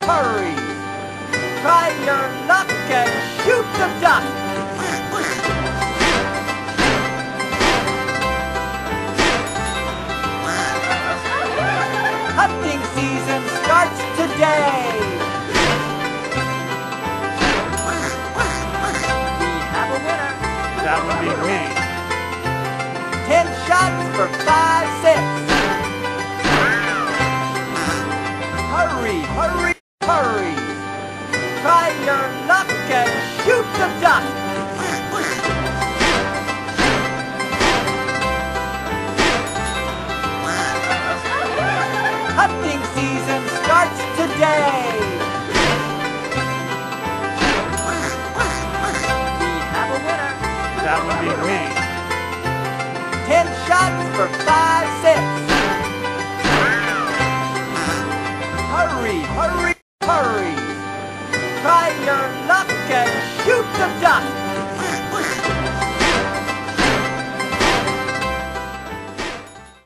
hurry. Try your luck and shoot the duck. Hunting season starts today. We have a winner. That would be me. 10 shots for 5 cents. Hurry, hurry, hurry. Try your luck and shoot the duck. Hunting season starts today. We have a winner. That would be me. 10 shots for 5 cents. Hurry, hurry, hurry. Try your luck and shoot the duck.